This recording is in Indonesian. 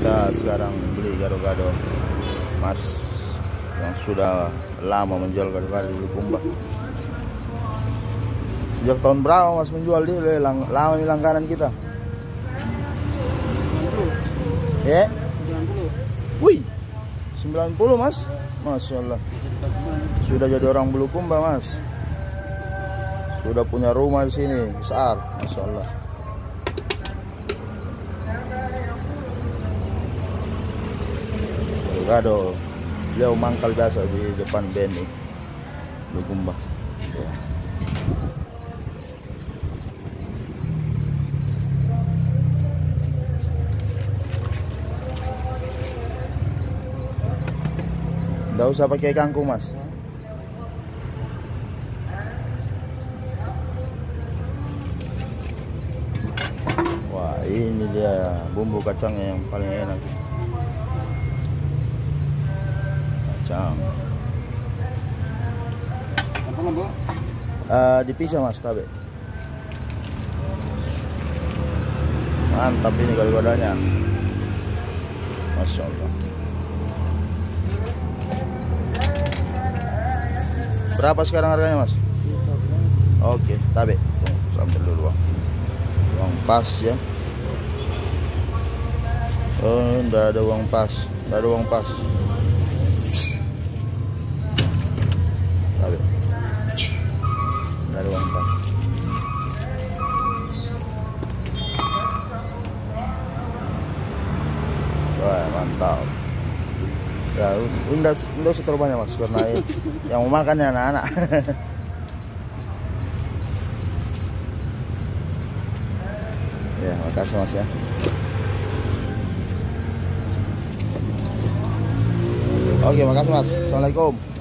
Kita sekarang beli gado-gado Mas yang sudah lama menjual gado-gado di Bulukumba. Sejak tahun berapa Mas menjual dia? Lama ini langganan kita. Ya? 90. Wih, 90 Mas. Masya Allah. Sudah jadi orang Bulukumba Mas. Sudah punya rumah di sini besar, Masya Allah. Gado, beliau mangkal biasa di depan BNI Bulukumba. Ya. Nggak usah pakai kangkung Mas. Wah, ini dia bumbu kacangnya yang paling enak. Kacang. Dipisah Mas, tabe. Mantap ini gado-gadonya. Masya Allah. Berapa sekarang harganya Mas? Oke, tabe. Tunggu, sambil dulu uang pas ya. Oh, enggak ada uang pas. Enggak ada uang pas. Tabe. Enggak ada uang pas. Wah, mantap. Ya, enggak usah terlalu banyak Mas, karena yang mau makan ya anak-anak. Ya, makasih Mas ya. Oke, makasih Mas. Assalamualaikum.